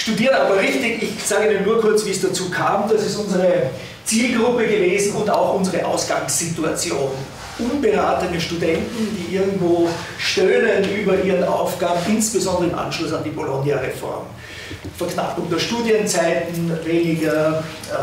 Studieren aber richtig, ich sage Ihnen nur kurz, wie es dazu kam. Das ist unsere Zielgruppe gewesen und auch unsere Ausgangssituation. Unberatene Studenten, die irgendwo stöhnen über ihren Aufgaben, insbesondere im Anschluss an die Bologna-Reform. Verknappung der Studienzeiten, weniger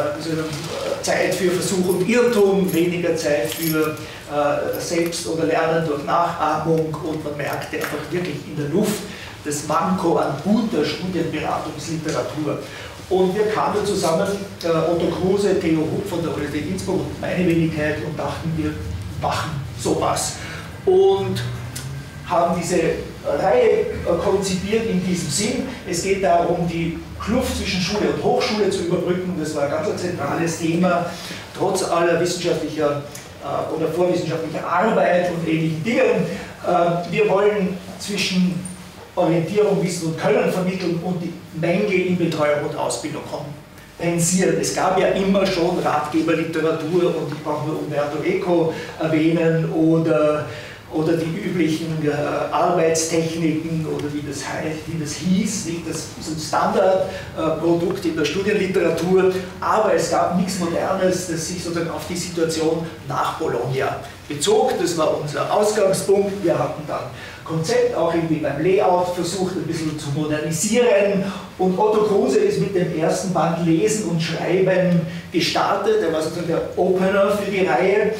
Zeit für Versuch und Irrtum, weniger Zeit für Selbst- oder Lernen durch Nachahmung, und man merkte einfach wirklich in der Luft das Manko an guter Studienberatungsliteratur. Und wir kamen zusammen, Otto Kruse, Theo Hub von der Universität Innsbruck und meine Wenigkeit, und dachten, wir machen sowas. Und haben diese Reihe konzipiert in diesem Sinn. Es geht darum, die Kluft zwischen Schule und Hochschule zu überbrücken. Das war ein ganz zentrales Thema, trotz aller wissenschaftlicher oder vorwissenschaftlicher Arbeit und ähnlichen Dingen. Wir wollen zwischen Orientierung, Wissen und Können vermitteln und die Mängel in Betreuung und Ausbildung kompensieren. Es gab ja immer schon Ratgeberliteratur, und ich brauche nur Umberto Eco erwähnen oder die üblichen Arbeitstechniken oder wie das hieß. Das ist ein Standardprodukt in der Studienliteratur, aber es gab nichts Modernes, das sich sozusagen auf die Situation nach Bologna bezog. Das war unser Ausgangspunkt. Wir hatten dann Konzept auch irgendwie beim Layout versucht, ein bisschen zu modernisieren, und Otto Kruse ist mit dem ersten Band Lesen und Schreiben gestartet. Er war sozusagen der Opener für die Reihe.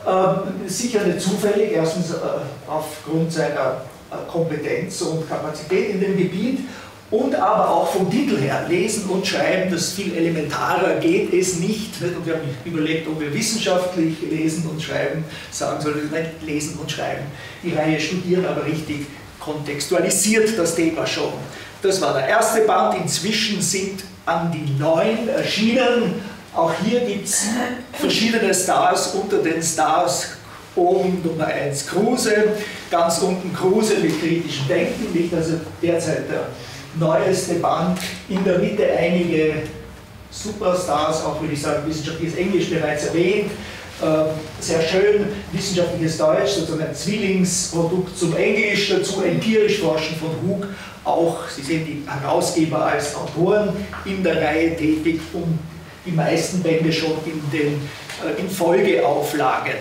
Sicher nicht zufällig, erstens aufgrund seiner Kompetenz und Kapazität in dem Gebiet, und aber auch vom Titel her, Lesen und Schreiben, das viel elementarer geht es nicht. Und wir haben überlegt, ob wir wissenschaftlich Lesen und Schreiben sagen sollen. Nein, Lesen und Schreiben. Die Reihe Studieren aber richtig kontextualisiert das Thema schon. Das war der erste Band, inzwischen sind an die 9 erschienen. Auch hier gibt es verschiedene Stars. Unter den Stars oben Nummer 1 Kruse, ganz unten Kruse mit kritischem Denken, liegt also derzeit der neueste Band. In der Mitte einige Superstars, auch würde ich sagen, wissenschaftliches Englisch bereits erwähnt. Sehr schön, wissenschaftliches Deutsch, sozusagen ein Zwillingsprodukt zum Englisch, dazu empirisch Forschen von Hug, auch, Sie sehen die Herausgeber als Autoren in der Reihe tätig, und die meisten Bände schon in Folgeauflagen.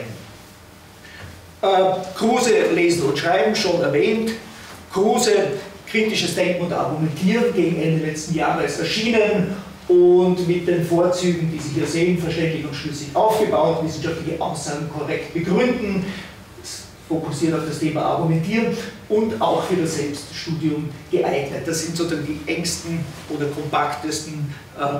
Kruse, Lesen und Schreiben, schon erwähnt. Kruse, kritisches Denken und Argumentieren, gegen Ende letzten Jahres erschienen und mit den Vorzügen, die Sie hier sehen, verständlich und schlüssig aufgebaut, wissenschaftliche Aussagen korrekt begründen, fokussiert auf das Thema Argumentieren und auch für das Selbststudium geeignet. Das sind sozusagen die engsten oder kompaktesten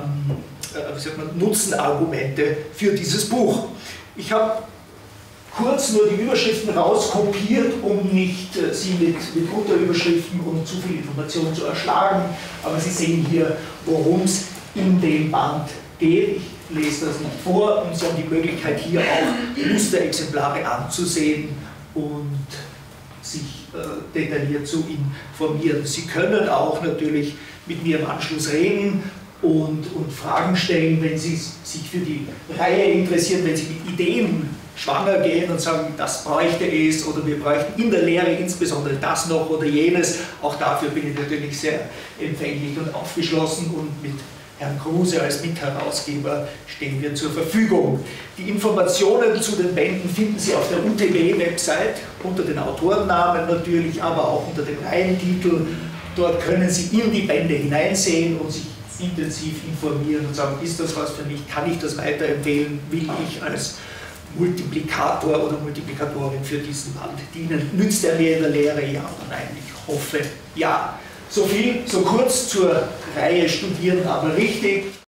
Nutzenargumente für dieses Buch. Ich habe kurz nur die Überschriften rauskopiert, um nicht Sie mit Unterüberschriften und zu viel Information zu erschlagen, aber Sie sehen hier, worum es in dem Band geht. Ich lese das nicht vor, und Sie haben die Möglichkeit, hier auch Musterexemplare anzusehen und sich detailliert zu informieren. Sie können auch natürlich mit mir im Anschluss reden und Fragen stellen, wenn Sie sich für die Reihe interessieren, wenn Sie mit Ideen schwanger gehen und sagen, das bräuchte es, oder wir bräuchten in der Lehre insbesondere das noch oder jenes. Auch dafür bin ich natürlich sehr empfänglich und aufgeschlossen, und mit Herrn Kruse als Mitherausgeber stehen wir zur Verfügung. Die Informationen zu den Bänden finden Sie auf der UTB-Website, unter den Autorennamen natürlich, aber auch unter dem Reihentitel. Dort können Sie in die Bände hineinsehen und sich intensiv informieren und sagen, ist das was für mich, kann ich das weiterempfehlen, will ich als Multiplikator oder Multiplikatorin für diesen Band dienen. Nützt er mir in der Lehre? Ja oder nein? Ich hoffe, ja. So viel, so kurz zur Reihe Studieren, aber richtig.